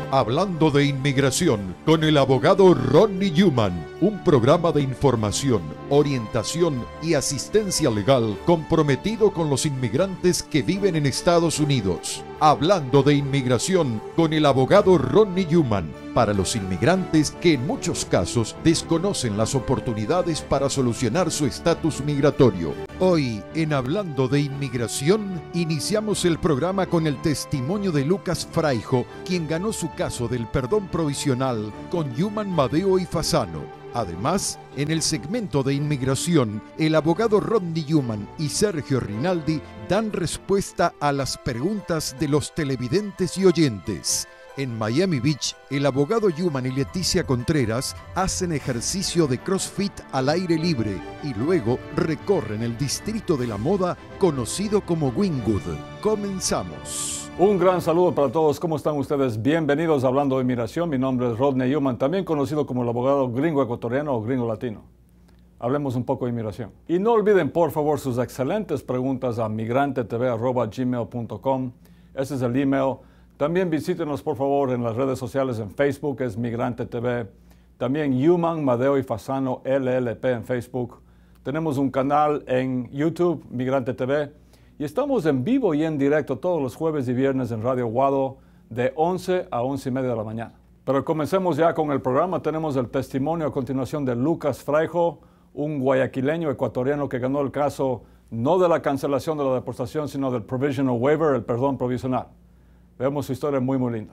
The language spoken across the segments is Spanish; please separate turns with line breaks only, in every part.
Hablando de inmigración con el abogado Rodney Newman, un programa de información, orientación y asistencia legal comprometido con los inmigrantes que viven en Estados Unidos. Hablando de inmigración con el abogado Rodney Newman, para los inmigrantes que en muchos casos desconocen las oportunidades para solucionar su estatus migratorio. Hoy, en Hablando de Inmigración, iniciamos el programa con el testimonio de Lucas Fraijo, quien ganó su caso del perdón provisional con Newman, Madeo y Fasano. Además, en el segmento de inmigración, el abogado Rodney Newman y Sergio Rinaldi dan respuesta a las preguntas de los televidentes y oyentes. En Miami Beach, el abogado Newman y Leticia Contreras hacen ejercicio de CrossFit al aire libre y luego recorren el distrito de la moda conocido como Wynwood. Comenzamos.
Un gran saludo para todos. ¿Cómo están ustedes? Bienvenidos a Hablando de Inmigración. Mi nombre es Rodney Newman, también conocido como el abogado gringo ecuatoriano o gringo latino. Hablemos un poco de inmigración. Y no olviden, por favor, sus excelentes preguntas a migrantetv@gmail.com. Ese es el email. También visítenos, por favor, en las redes sociales. En Facebook es Migrante TV. También Newman, Madeo y Fasano LLP en Facebook. Tenemos un canal en YouTube, Migrante TV. Y estamos en vivo y en directo todos los jueves y viernes en Radio Guado de 11 a 11:30 de la mañana. Pero comencemos ya con el programa. Tenemos el testimonio a continuación de Lucas Fraijo, un guayaquileño ecuatoriano que ganó el caso no de la cancelación de la deportación, sino del provisional waiver, el perdón provisional. Vemos su historia muy linda.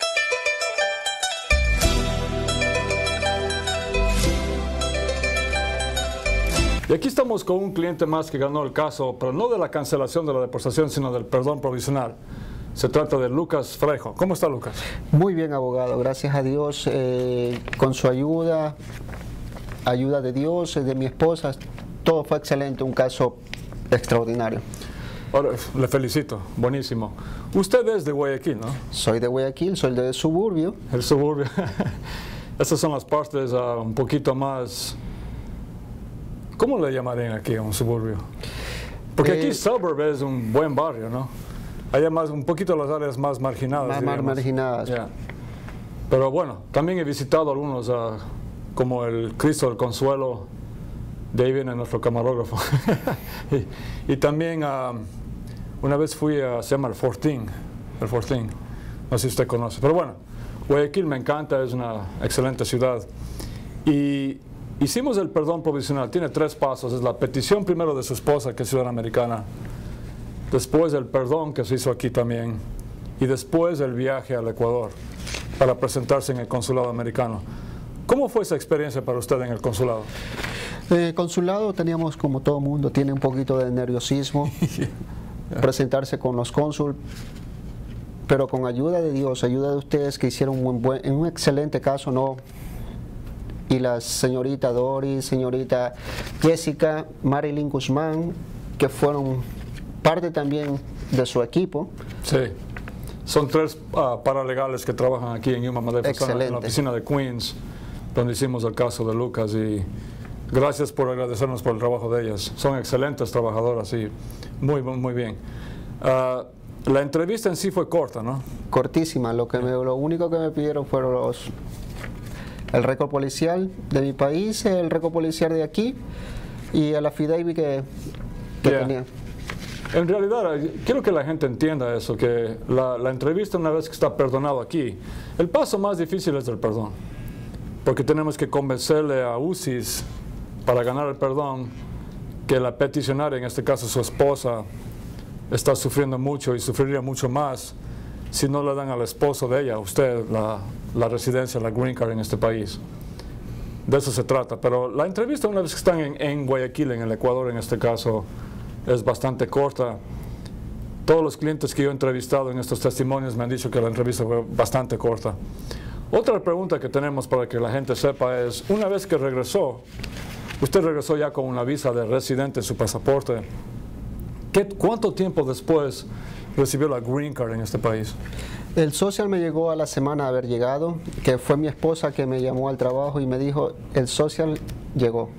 Y aquí estamos con un cliente más que ganó el caso, pero no de la cancelación de la deportación, sino del perdón provisional. Se trata de Lucas Fraijo. ¿Cómo está, Lucas?
Muy bien, abogado. Gracias a Dios. Con su ayuda de Dios, de mi esposa, todo fue excelente. Un caso extraordinario.
Ahora, le felicito. Buenísimo. Usted es de Guayaquil, ¿no?
Soy de Guayaquil, soy del suburbio.
El suburbio. Estas son las partes un poquito más... ¿Cómo le llamarían aquí a un suburbio? Porque aquí suburb es un buen barrio, ¿no? Hay más, un poquito las áreas más marginadas.
Más marginadas.
Yeah. Pero bueno, también he visitado algunos, como el Cristo del Consuelo. De ahí viene nuestro camarógrafo. y también una vez fui se llama el Fortín. No sé si usted conoce. Pero bueno, Guayaquil me encanta, es una excelente ciudad. Y hicimos el perdón provisional. Tiene 3 pasos. Es la petición primero de su esposa, que es ciudadana americana. Después el perdón que se hizo aquí también. Y después el viaje al Ecuador para presentarse en el consulado americano. ¿Cómo fue esa experiencia para usted en el consulado?
En el consulado teníamos, como todo mundo, tiene un poquito de nerviosismo. Presentarse con los cónsul, pero con ayuda de Dios, ayuda de ustedes que hicieron un excelente caso, ¿no? Y la señorita Doris, señorita Jessica, Marilyn Guzmán, que fueron parte también de su equipo.
Sí, son 3 paralegales que trabajan aquí en Newman, Madeo, en la oficina de Queens, donde hicimos el caso de Lucas, y gracias por agradecernos por el trabajo de ellas. Son excelentes trabajadoras y muy bien. La entrevista en sí fue corta, ¿no?
Cortísima. Lo único que me pidieron fueron el récord policial de mi país, el récord policial de aquí y el affidavit que tenía.
En realidad, quiero que la gente entienda eso, que la entrevista, una vez que está perdonado aquí, el paso más difícil es el perdón. Porque tenemos que convencerle a UCIS para ganar el perdón que la peticionaria, en este caso su esposa, está sufriendo mucho y sufriría mucho más si no le dan al esposo de ella, a usted, la residencia, la green card en este país. De eso se trata. Pero la entrevista, una vez que están en Guayaquil, en el Ecuador en este caso, es bastante corta. Todos los clientes que yo he entrevistado en estos testimonios me han dicho que la entrevista fue bastante corta. Otra pregunta que tenemos para que la gente sepa es, una vez que regresó, usted regresó ya con una visa de residente en su pasaporte, ¿cuánto tiempo después recibió la green card en este país?
El social me llegó a la semana de haber llegado, que fue mi esposa que me llamó al trabajo y me dijo, el social llegó.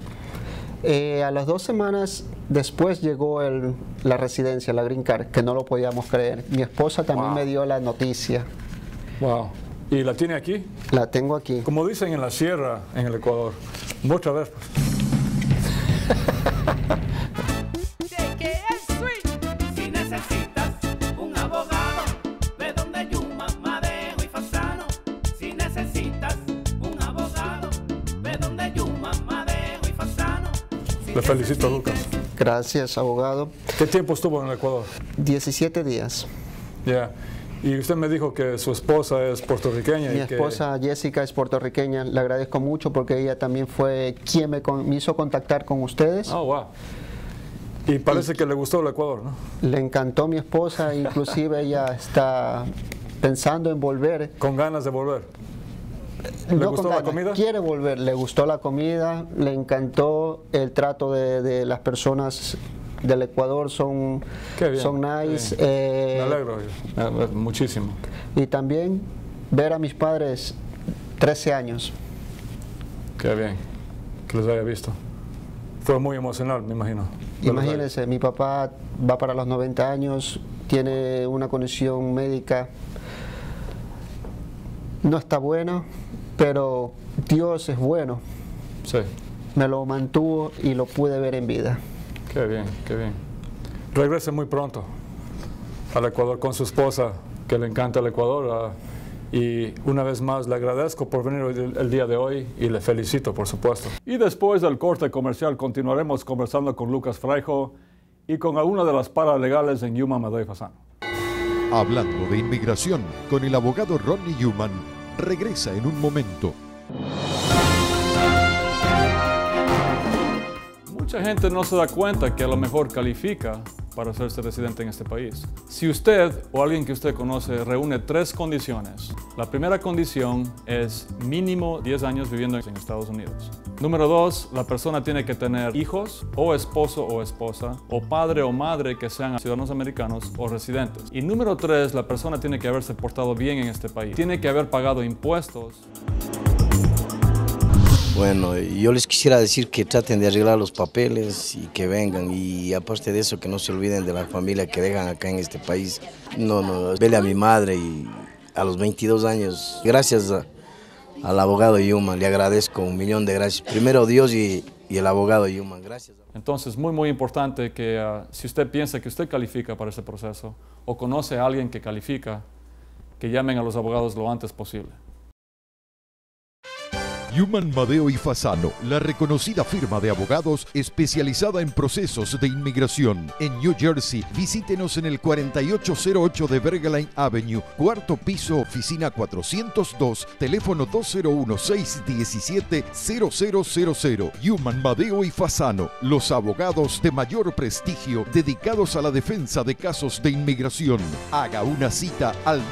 A las 2 semanas después llegó la residencia, la green card, que no lo podíamos creer. Mi esposa también me dio la noticia.
Wow. ¿Y la tiene aquí?
La tengo aquí.
Como dicen en la sierra, en el Ecuador. Otra vez, pues.
Si necesitas un abogado, ve donde Yuman, Madeo y Fasano. Si necesitas un abogado, ve donde Yuman, Madeo y Fasano.
Le felicito, Lucas.
Gracias, abogado.
¿Qué tiempo estuvo en el Ecuador?
17 días.
Ya. Y usted me dijo que su esposa es puertorriqueña.
Mi esposa Jessica es puertorriqueña. Le agradezco mucho porque ella también fue quien me hizo contactar con ustedes.
Oh, wow. Y parece que le gustó el Ecuador, ¿no?
Le encantó mi esposa, inclusive ella está pensando en volver.
Con ganas de volver. ¿Le
No
gustó
con
la
ganas,
comida?
quiere volver, le gustó la comida, le encantó el trato de las personas del Ecuador, son nice.
Me alegro, muchísimo.
Y también ver a mis padres 13 años.
Qué bien que les haya visto. Fue muy emocional, me imagino.
Imagínense, mi papá va para los 90 años, tiene una condición médica, no está buena, pero Dios es bueno.
Sí.
Me lo mantuvo y lo pude ver en vida.
Qué bien, qué bien. Regrese muy pronto al Ecuador con su esposa, que le encanta el Ecuador. Y una vez más le agradezco por venir el día de hoy y le felicito, por supuesto. Y después del corte comercial continuaremos conversando con Lucas Fraijo y con alguna de las paralegales en Yuman, Madeo y Fasano.
Hablando de inmigración con el abogado Rodney Yuman, regresa en un momento.
Mucha gente no se da cuenta que a lo mejor califica para hacerse residente en este país. Si usted o alguien que usted conoce reúne 3 condiciones, la primera condición es mínimo 10 años viviendo en Estados Unidos. Número 2, la persona tiene que tener hijos, o esposo o esposa, o padre o madre que sean ciudadanos americanos o residentes. Y número 3, la persona tiene que haberse portado bien en este país. Tiene que haber pagado impuestos.
Bueno, yo les quisiera decir que traten de arreglar los papeles y que vengan, y aparte de eso que no se olviden de la familia que dejan acá en este país. Vele a mi madre y a los 22 años, gracias al abogado Yuman, le agradezco 1.000.000 de gracias. Primero Dios y el abogado Yuman, gracias.
Entonces, muy importante que si usted piensa que usted califica para ese proceso o conoce a alguien que califica, que llamen a los abogados lo antes posible.
Yuman, Madeo y Fasano, la reconocida firma de abogados especializada en procesos de inmigración. En New Jersey, visítenos en el 4808 de Berghain Avenue, 4º piso, oficina 402, teléfono 201-617-0000. Yuman, Madeo y Fasano, los abogados de mayor prestigio dedicados a la defensa de casos de inmigración. Haga una cita al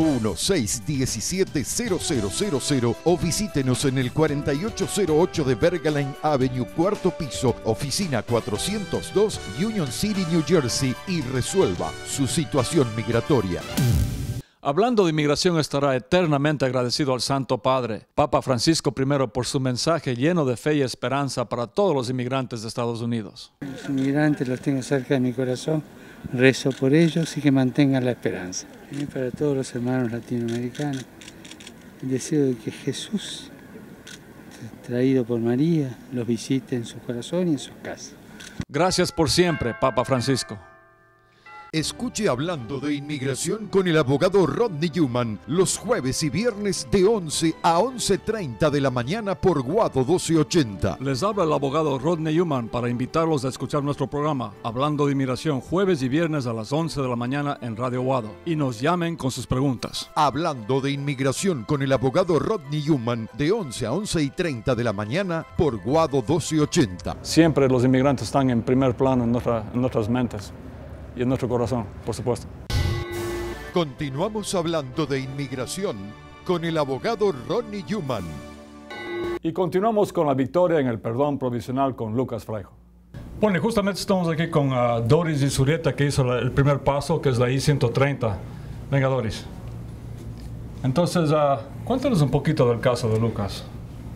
201-617-0000 o visítenos en el 4808 de Berghain Avenue, 4º piso, oficina 402, Union City, New Jersey, y resuelva su situación migratoria.
Hablando de inmigración, estará eternamente agradecido al Santo Padre, Papa Francisco I, por su mensaje lleno de fe y esperanza para todos los inmigrantes de Estados Unidos.
Los inmigrantes los tengo cerca de mi corazón, rezo por ellos y que mantengan la esperanza. Y para todos los hermanos latinoamericanos, el deseo de que Jesús, traído por María, los visite en su corazón y en sus casas.
Gracias por siempre, Papa Francisco.
Escuche Hablando de Inmigración con el abogado Rodney Yuman los jueves y viernes de 11 a 11:30 de la mañana por Guado 1280.
Les habla el abogado Rodney Yuman para invitarlos a escuchar nuestro programa Hablando de Inmigración jueves y viernes a las 11 de la mañana en Radio Guado y nos llamen con sus preguntas.
Hablando de Inmigración con el abogado Rodney Yuman de 11 a 11:30 de la mañana por Guado 1280.
Siempre los inmigrantes están en primer plano en nuestras mentes y en nuestro corazón, por supuesto.
Continuamos hablando de inmigración con el abogado Rodney Yuman.
Y continuamos con la victoria en el perdón provisional con Lucas Fraijo. Bueno, y justamente estamos aquí con Doris y Surieta, que hizo el primer paso, que es la I-130. Venga, Doris. Entonces, cuéntanos un poquito del caso de Lucas.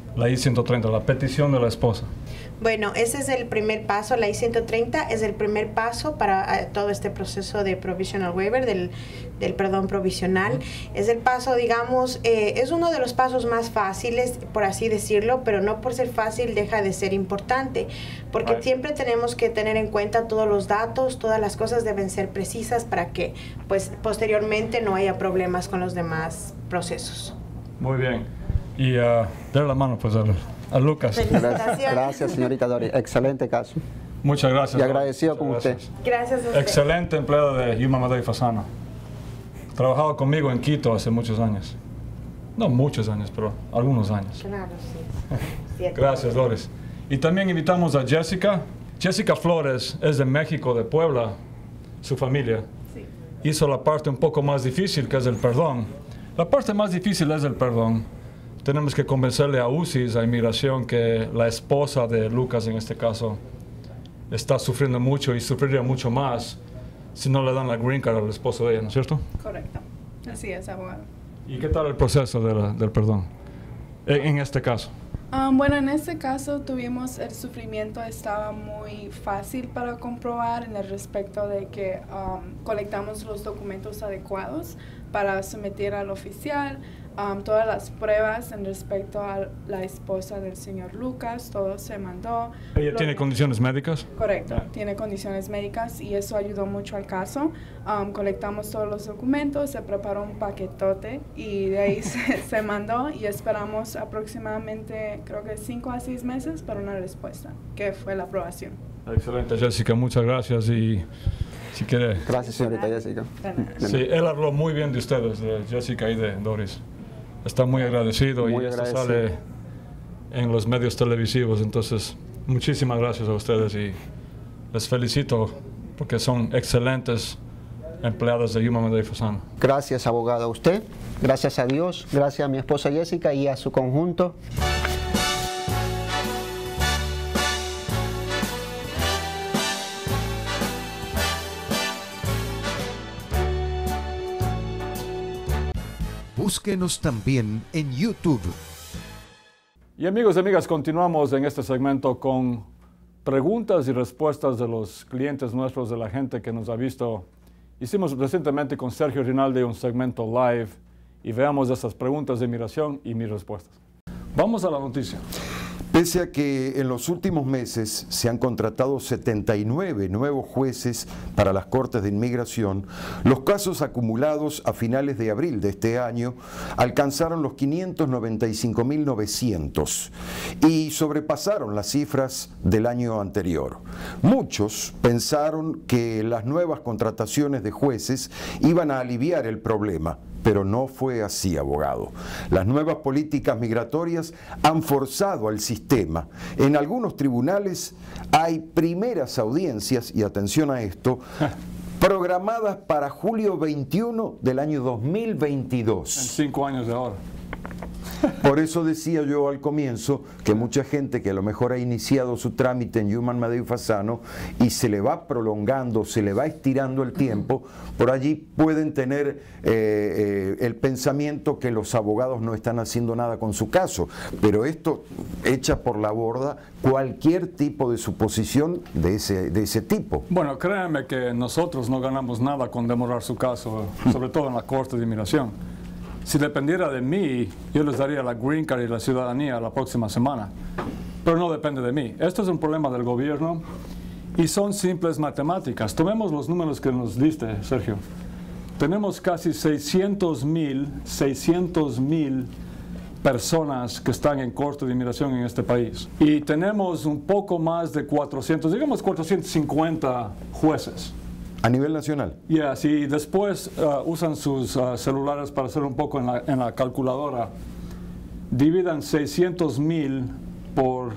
la I-130, la petición de la esposa.
Bueno, ese es el primer paso. La I-130 es el primer paso para todo este proceso de provisional waiver, del perdón provisional. Es el paso, digamos, es uno de los pasos más fáciles, por así decirlo, pero no por ser fácil deja de ser importante, porque siempre tenemos que tener en cuenta todos los datos, todas las cosas deben ser precisas para que, pues, posteriormente no haya problemas con los demás procesos.
Muy bien. Y darle la mano, pues, a Lucas.
Gracias, señorita Dori. Excelente caso.
Muchas gracias.
Y agradecido con usted.
Gracias a usted.
Excelente empleado de Yuma Madeo y Fasano. Trabajado conmigo en Quito hace muchos años. No muchos años, pero algunos años.
Claro, sí.
Gracias, Doris. Y también invitamos a Jessica. Jessica Flores es de México, de Puebla, su familia.
Sí.
Hizo la parte un poco más difícil, que es el perdón. La parte más difícil es el perdón. Tenemos que convencerle a UCIS, a Inmigración, que la esposa de Lucas, en este caso, está sufriendo mucho y sufriría mucho más si no le dan la green card al esposo de ella, ¿no es cierto?
Correcto. Así es, abogado.
¿Y qué tal el proceso del perdón en este caso?
Bueno, en este caso tuvimos el sufrimiento, estaba muy fácil para comprobar en el respecto de que colectamos los documentos adecuados para someter al oficial, todas las pruebas en respecto a la esposa del señor Lucas, todo se mandó.
¿Ella tiene condiciones médicas?
Correcto, tiene condiciones médicas y eso ayudó mucho al caso. Colectamos todos los documentos, se preparó un paquetote y de ahí se mandó y esperamos aproximadamente, creo que 5 a 6 meses para una respuesta, que fue la aprobación.
Excelente, Jessica, muchas gracias y si quiere...
Gracias, señorita Jessica.
Sí, él habló muy bien de ustedes, de Jessica y de Doris. Está muy agradecido y esto sale en los medios televisivos, entonces muchísimas gracias a ustedes y les felicito porque son excelentes empleados de Yuma Madeo y Fasano.
Gracias, abogado, a usted. Gracias a Dios. Gracias a mi esposa Jessica y a su conjunto.
Búsquenos también en YouTube.
Y amigos y amigas, continuamos en este segmento con preguntas y respuestas de los clientes nuestros, de la gente que nos ha visto. Hicimos recientemente con Sergio Rinaldi un segmento live y veamos esas preguntas de inmigración y mis respuestas. Vamos a la noticia.
Pese a que en los últimos meses se han contratado 79 nuevos jueces para las Cortes de Inmigración, los casos acumulados a finales de abril de este año alcanzaron los 595.900 y sobrepasaron las cifras del año anterior. Muchos pensaron que las nuevas contrataciones de jueces iban a aliviar el problema, pero no fue así, abogado. Las nuevas políticas migratorias han forzado al sistema. En algunos tribunales hay primeras audiencias, y atención a esto, programadas para julio 21 del año 2022.
En 5 años de ahora.
Por eso decía yo al comienzo que mucha gente que a lo mejor ha iniciado su trámite en Yuma Madeo y Fasano y se le va prolongando, se le va estirando el tiempo, por allí pueden tener el pensamiento que los abogados no están haciendo nada con su caso, pero esto echa por la borda cualquier tipo de suposición de ese tipo.
Bueno, créanme que nosotros no ganamos nada con demorar su caso, sobre todo en la Corte de Inmigración. Si dependiera de mí, yo les daría la green card y la ciudadanía la próxima semana. Pero no depende de mí. Esto es un problema del gobierno y son simples matemáticas. Tomemos los números que nos diste, Sergio. Tenemos casi 600,000 personas que están en Corte de Inmigración en este país. Y tenemos un poco más de 400, digamos 450 jueces.
A nivel nacional.
Si después usan sus celulares para hacer un poco en la calculadora, dividan 600,000 por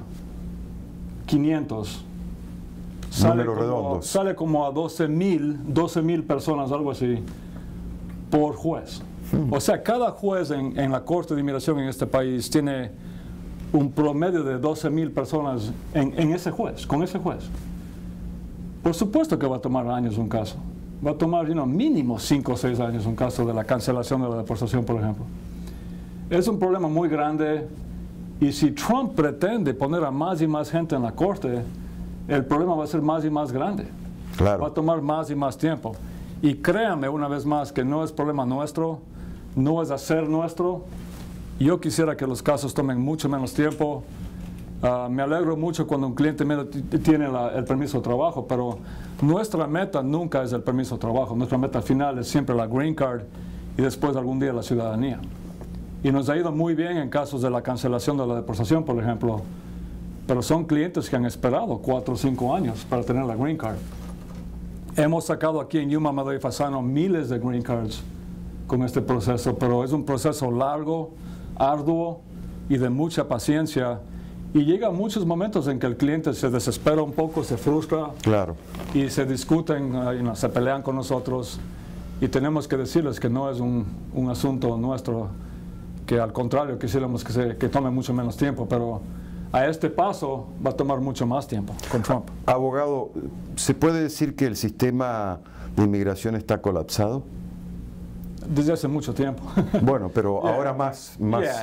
500.
Números redondos.
Sale como a 12,000 personas, algo así, por juez. O sea, cada juez en la Corte de Inmigración en este país tiene un promedio de 12,000 personas en ese juez, con ese juez. Por supuesto que va a tomar años un caso. Va a tomar mínimo 5 o 6 años un caso de la cancelación de la deportación, por ejemplo. Es un problema muy grande Y si Trump pretende poner a más y más gente en la corte, el problema va a ser más y más grande.
Claro.
Va a tomar más y más tiempo. Y créanme una vez más que no es problema nuestro, no es hacer nuestro. Yo quisiera que los casos tomen mucho menos tiempo. Me alegro mucho cuando un cliente mío tiene el permiso de trabajo, pero nuestra meta nunca es el permiso de trabajo. Nuestra meta final es siempre la green card y después algún día la ciudadanía. Y nos ha ido muy bien en casos de la cancelación de la deportación, por ejemplo. Pero son clientes que han esperado 4 o 5 años para tener la green card. Hemos sacado aquí en Yuma, Madero y Fasano miles de green cards con este proceso, pero es un proceso largo, arduo y de mucha paciencia. Y llega muchos momentos en que el cliente se desespera un poco, se frustra.
Claro.
Y se discuten, se pelean con nosotros. Y tenemos que decirles que no es un asunto nuestro, que al contrario quisiéramos que tome mucho menos tiempo, pero a este paso va a tomar mucho más tiempo con Trump.
Abogado, ¿se puede decir que el sistema de inmigración está colapsado?
Desde hace mucho tiempo.
Bueno, pero ahora más.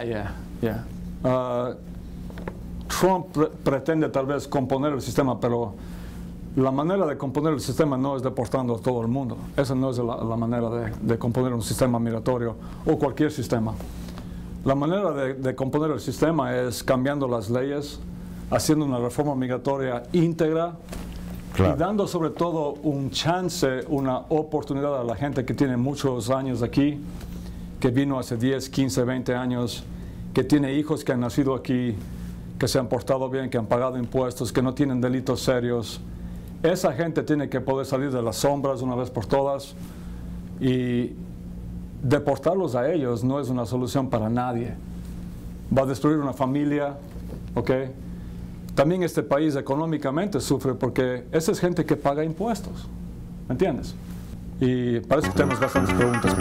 Trump pretende tal vez componer el sistema, pero la manera de componer el sistema no es deportando a todo el mundo. Esa no es la manera de componer un sistema migratorio o cualquier sistema. La manera de componer el sistema es cambiando las leyes, haciendo una reforma migratoria íntegra, claro, y dando sobre todo un chance, una oportunidad a la gente que tiene muchos años aquí, que vino hace 10, 15, 20 años, que tiene hijos que han nacido aquí, que se han portado bien, que han pagado impuestos, que no tienen delitos serios. Esa gente tiene que poder salir de las sombras una vez por todas, y deportarlos a ellos no es una solución para nadie. Va a destruir una familia, ¿ok? También este país económicamente sufre porque esa es gente que paga impuestos, ¿me entiendes? Y parece que tenemos bastantes preguntas.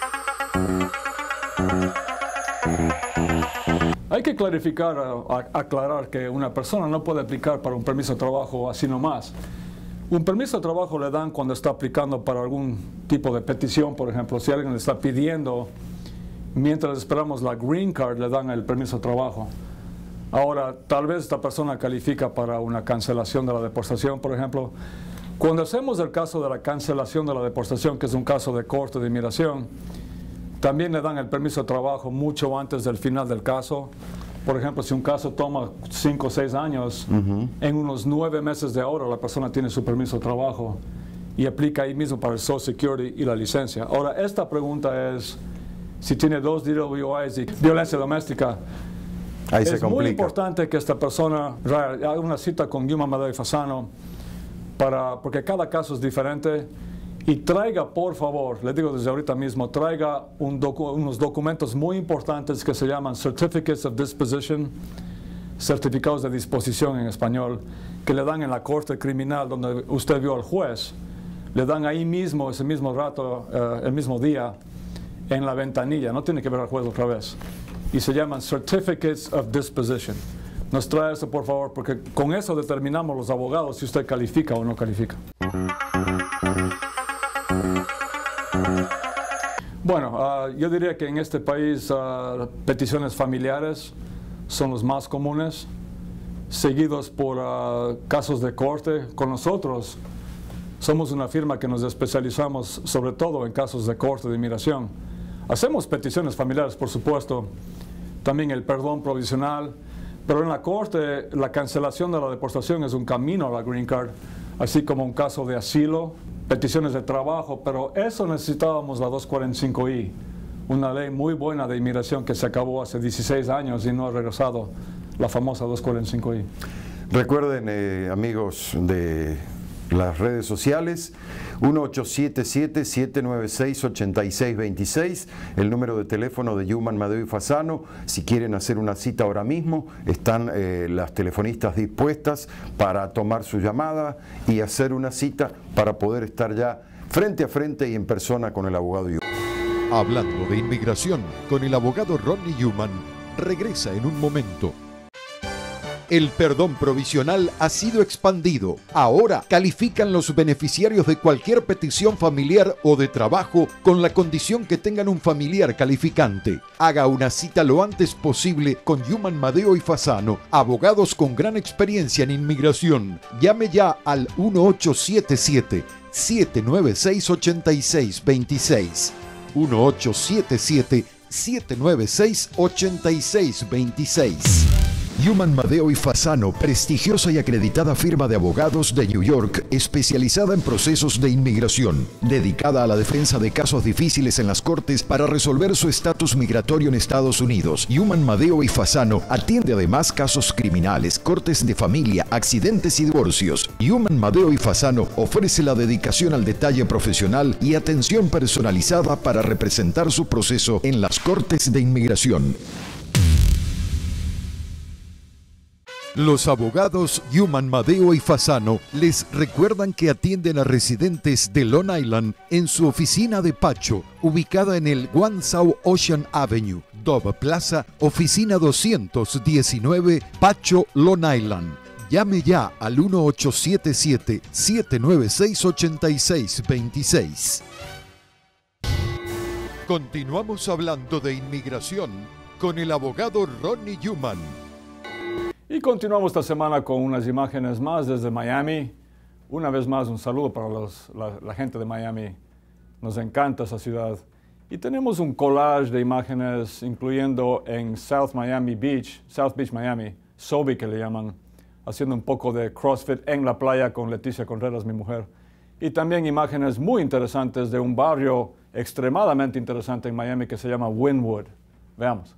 Hay que clarificar, aclarar que una persona no puede aplicar para un permiso de trabajo así nomás. Un permiso de trabajo le dan cuando está aplicando para algún tipo de petición, por ejemplo. Si alguien le está pidiendo, mientras esperamos la green card, le dan el permiso de trabajo. Ahora, tal vez esta persona califica para una cancelación de la deportación, por ejemplo. Cuando hacemos el caso de la cancelación de la deportación, que es un caso de corte de inmigración, también le dan el permiso de trabajo mucho antes del final del caso. Por ejemplo, si un caso toma 5 o 6 años, en unos 9 meses de ahora la persona tiene su permiso de trabajo y aplica ahí mismo para el Social Security y la licencia. Ahora, esta pregunta es, si tiene 2 DWIs y violencia doméstica,
ahí se
es
complica.
Muy importante que esta persona haga una cita con Yuma, Madero y Fasano, porque cada caso es diferente. Y traiga, por favor, le digo desde ahorita mismo, traiga unos documentos muy importantes que se llaman Certificates of Disposition, certificados de disposición en español, que le dan en la corte criminal donde usted vio al juez. Le dan ahí mismo, ese mismo rato, el mismo día, en la ventanilla. No tiene que ver al juez otra vez. Y se llaman Certificates of Disposition. Nos trae eso, por favor, porque con eso determinamos los abogados si usted califica o no califica. Bueno, yo diría que en este país peticiones familiares son los más comunes, seguidos por casos de corte. Con nosotros somos una firma que nos especializamos sobre todo en casos de corte de inmigración. Hacemos peticiones familiares, por supuesto, también el perdón provisional, pero en la corte la cancelación de la deportación es un camino a la green card, así como un caso de asilo, peticiones de trabajo, pero eso necesitábamos la 245I, una ley muy buena de inmigración que se acabó hace 16 años y no ha regresado, la famosa 245I.
Recuerden, amigos de las redes sociales, 1877-796-8626, el número de teléfono de Yuma, Madero y Fasano. Si quieren hacer una cita ahora mismo, están las telefonistas dispuestas para tomar su llamada y hacer una cita para poder estar ya frente a frente y en persona con el abogado Yuman.
Hablando de inmigración con el abogado Ronnie Yuman, regresa en un momento. El perdón provisional ha sido expandido. Ahora califican los beneficiarios de cualquier petición familiar o de trabajo con la condición que tengan un familiar calificante. Haga una cita lo antes posible con Yuman Madeo y Fasano, abogados con gran experiencia en inmigración. Llame ya al 1877-796-8626. 1877-796-8626. Yuman Madeo y Fasano, prestigiosa y acreditada firma de abogados de New York, especializada en procesos de inmigración, dedicada a la defensa de casos difíciles en las cortes para resolver su estatus migratorio en Estados Unidos. Yuman Madeo y Fasano atiende además casos criminales, cortes de familia, accidentes y divorcios. Yuman Madeo y Fasano ofrece la dedicación al detalle profesional y atención personalizada para representar su proceso en las cortes de inmigración. Los abogados Yuman Madeo y Fasano les recuerdan que atienden a residentes de Long Island en su oficina de Pacho, ubicada en el One South Ocean Avenue, Dove Plaza, oficina 219, Pacho, Long Island. Llame ya al 1877-796-8626. Continuamos hablando de inmigración con el abogado Ronnie Yuman.
Y continuamos esta semana con unas imágenes más desde Miami. Una vez más, un saludo para la gente de Miami. Nos encanta esa ciudad. Y tenemos un collage de imágenes, incluyendo en South Beach, Miami, SoBe que le llaman, haciendo un poco de CrossFit en la playa con Leticia Contreras, mi mujer. Y también imágenes muy interesantes de un barrio extremadamente interesante en Miami que se llama Wynwood. Veamos.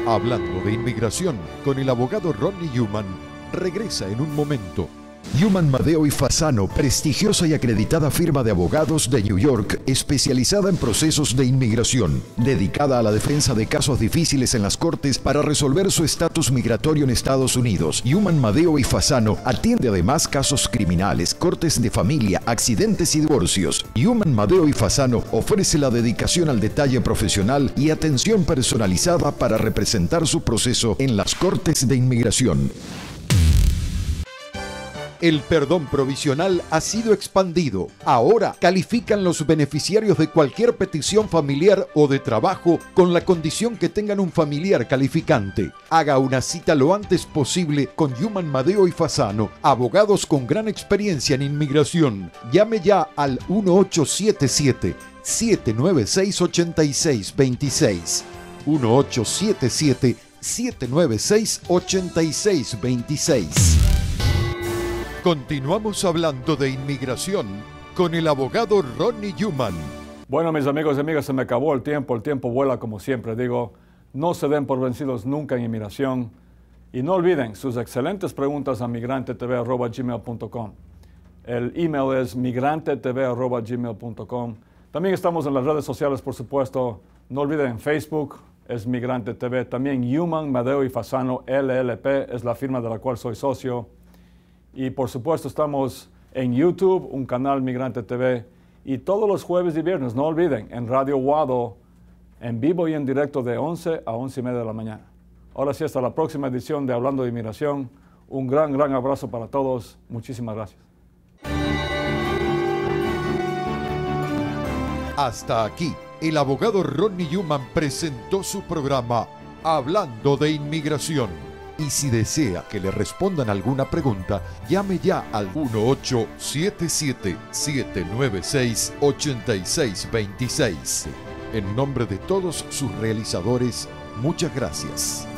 Hablando de inmigración con el abogado Ronnie Newman, regresa en un momento.
Newman, Madeo y Fasano, prestigiosa y acreditada firma de abogados de New York, especializada en procesos de inmigración, dedicada a la defensa de casos difíciles en las cortes para resolver su estatus migratorio en Estados Unidos. Newman, Madeo y Fasano atiende además casos criminales, cortes de familia, accidentes y divorcios. Newman, Madeo y Fasano ofrece la dedicación al detalle profesional y atención personalizada para representar su proceso en las cortes de inmigración.
El perdón provisional ha sido expandido. Ahora califican los beneficiarios de cualquier petición familiar o de trabajo con la condición que tengan un familiar calificante. Haga una cita lo antes posible con Newman, Madeo y Fasano, abogados con gran experiencia en inmigración. Llame ya al 1877-796-8626. 1877-796-8626. Continuamos hablando de inmigración con el abogado Ronnie Newman.
Bueno, mis amigos y amigas, se me acabó el tiempo vuela como siempre digo. No se den por vencidos nunca en inmigración. Y no olviden sus excelentes preguntas a migrantetv@gmail.com. El email es migrantetv@gmail.com. También estamos en las redes sociales, por supuesto. No olviden en Facebook, es Migrante TV. También Newman, Madeo y Fasano, LLP, es la firma de la cual soy socio. Y por supuesto estamos en YouTube, un canal Migrante TV, y todos los jueves y viernes, no olviden, en Radio Wado, en vivo y en directo de 11 a 11:30 de la mañana. Ahora sí, hasta la próxima edición de Hablando de Inmigración. Un gran abrazo para todos. Muchísimas gracias.
Hasta aquí, el abogado Ronnie Newman presentó su programa Hablando de Inmigración. Y si desea que le respondan alguna pregunta, llame ya al 1877-796-8626. En nombre de todos sus realizadores, muchas gracias.